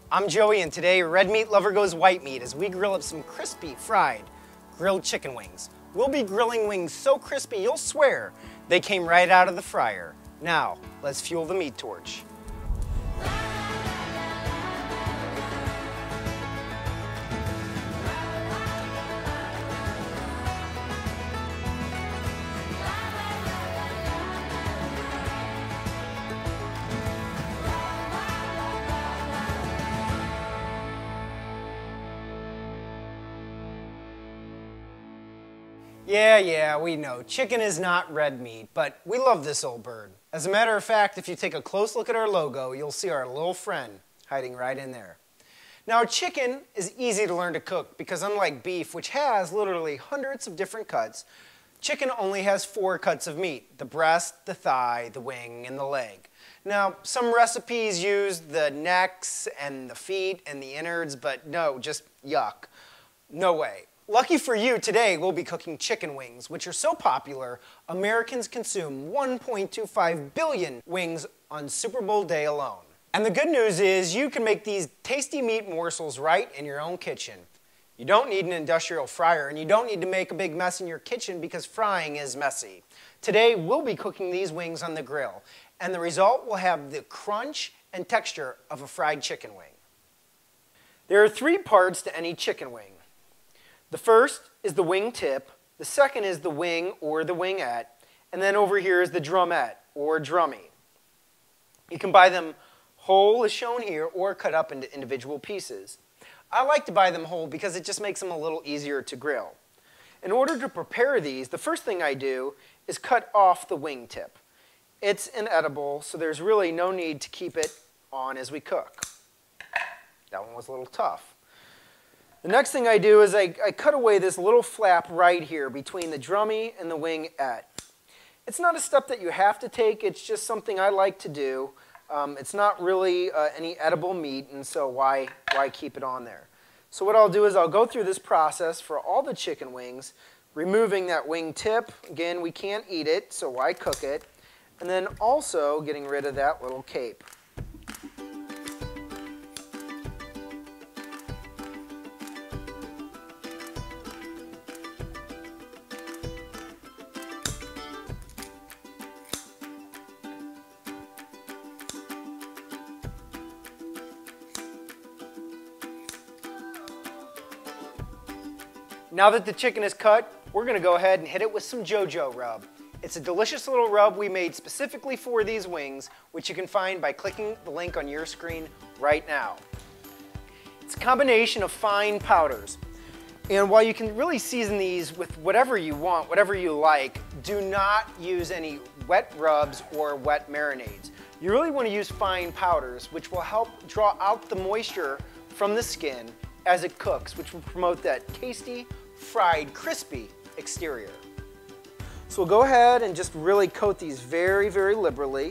I'm Joey, and today red meat lover goes white meat as we grill up some crispy, fried, grilled chicken wings. We'll be grilling wings so crispy you'll swear they came right out of the fryer. Now, let's fuel the meat torch. Yeah, we know. Chicken is not red meat, but we love this old bird. As a matter of fact, if you take a close look at our logo, you'll see our little friend hiding right in there. Now, chicken is easy to learn to cook because unlike beef, which has literally hundreds of different cuts, chicken only has 4 cuts of meat: the breast, the thigh, the wing, and the leg. Now, some recipes use the necks and the feet and the innards, but no, just yuck. No way. Lucky for you, today we'll be cooking chicken wings, which are so popular, Americans consume 1.25 billion wings on Super Bowl day alone. And the good news is you can make these tasty meat morsels right in your own kitchen. You don't need an industrial fryer, and you don't need to make a big mess in your kitchen because frying is messy. Today we'll be cooking these wings on the grill, and the result will have the crunch and texture of a fried chicken wing. There are 3 parts to any chicken wing. The first is the wing tip, the second is the wing or the wingette, and then over here is the drumette or drummy. You can buy them whole as shown here or cut up into individual pieces. I like to buy them whole because it just makes them a little easier to grill. In order to prepare these, the first thing I do is cut off the wing tip. It's inedible, so there's really no need to keep it on as we cook. That one was a little tough. The next thing I do is I cut away this little flap right here between the drummy and the wingette. It's not a step that you have to take, it's just something I like to do. It's not really any edible meat, and so why keep it on there? So what I'll do is I'll go through this process for all the chicken wings, removing that wing tip. Again, we can't eat it, so why cook it? And then also getting rid of that little cape. Now that the chicken is cut, we're going to go ahead and hit it with some JoJo rub. It's a delicious little rub we made specifically for these wings, which you can find by clicking the link on your screen right now. It's a combination of fine powders. And while you can really season these with whatever you want, whatever you like, do not use any wet rubs or wet marinades. You really want to use fine powders, which will help draw out the moisture from the skin as it cooks, which will promote that tasty, fried, crispy exterior. So we'll go ahead and just really coat these very, very liberally.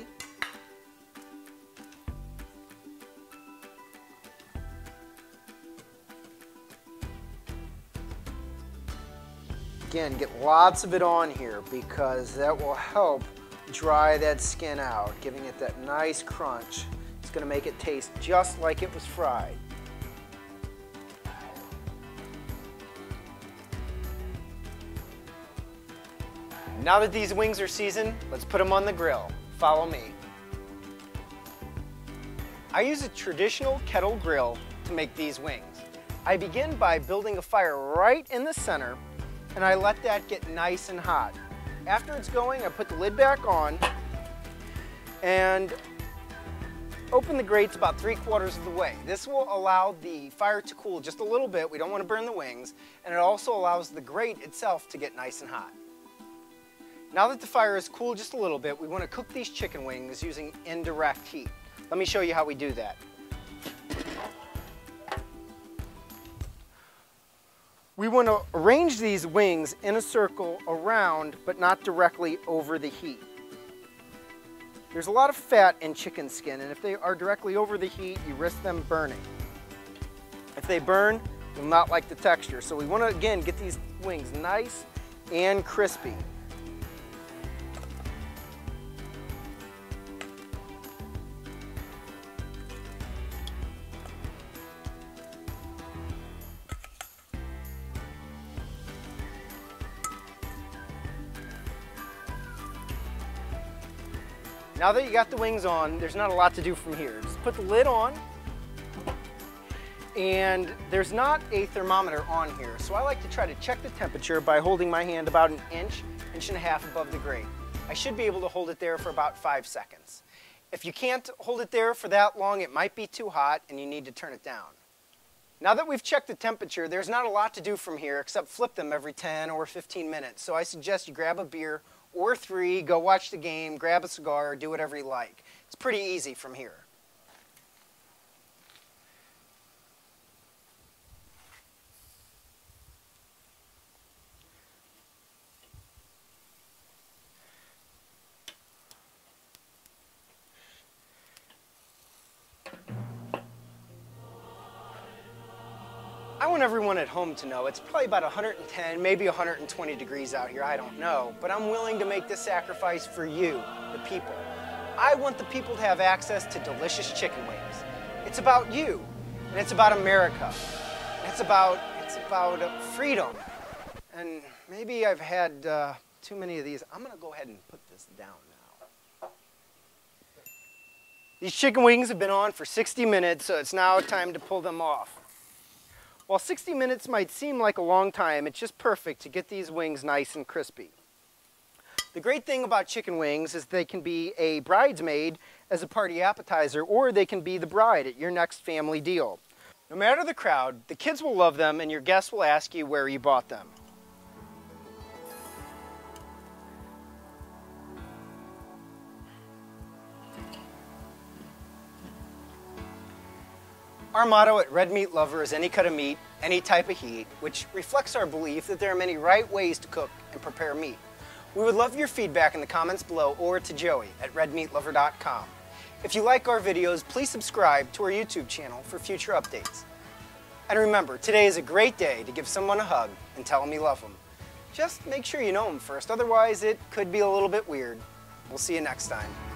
Again, get lots of it on here because that will help dry that skin out, giving it that nice crunch. It's going to make it taste just like it was fried. Now that these wings are seasoned, let's put them on the grill. Follow me. I use a traditional kettle grill to make these wings. I begin by building a fire right in the center, and I let that get nice and hot. After it's going, I put the lid back on and open the grates about 3/4 of the way. This will allow the fire to cool just a little bit. We don't want to burn the wings, and it also allows the grate itself to get nice and hot. Now that the fire is cooled just a little bit, we want to cook these chicken wings using indirect heat. Let me show you how we do that. We want to arrange these wings in a circle around, but not directly over the heat. There's a lot of fat in chicken skin, and if they are directly over the heat, you risk them burning. If they burn, you'll not like the texture. So we want to, again, get these wings nice and crispy. Now that you got the wings on, there's not a lot to do from here. Just put the lid on, and there's not a thermometer on here, so I like to try to check the temperature by holding my hand about an inch, inch and a half above the grate. I should be able to hold it there for about 5 seconds. If you can't hold it there for that long, it might be too hot and you need to turn it down. Now that we've checked the temperature, there's not a lot to do from here except flip them every 10 or 15 minutes. So I suggest you grab a beer or 3, go watch the game, grab a cigar, or do whatever you like. It's pretty easy from here. I want everyone at home to know it's probably about 110, maybe 120 degrees out here, I don't know, but I'm willing to make this sacrifice for you, the people. I want the people to have access to delicious chicken wings. It's about you, and it's about America. It's about freedom. And maybe I've had too many of these. I'm gonna go ahead and put this down now. These chicken wings have been on for 60 minutes, so it's now time to pull them off. While 60 minutes might seem like a long time, it's just perfect to get these wings nice and crispy. The great thing about chicken wings is they can be a bridesmaid as a party appetizer, or they can be the bride at your next family deal. No matter the crowd, the kids will love them and your guests will ask you where you bought them. Our motto at Red Meat Lover is any cut of meat, any type of heat, which reflects our belief that there are many right ways to cook and prepare meat. We would love your feedback in the comments below or to Joey at redmeatlover.com. If you like our videos, please subscribe to our YouTube channel for future updates. And remember, today is a great day to give someone a hug and tell them you love them. Just make sure you know them first, otherwise it could be a little bit weird. We'll see you next time.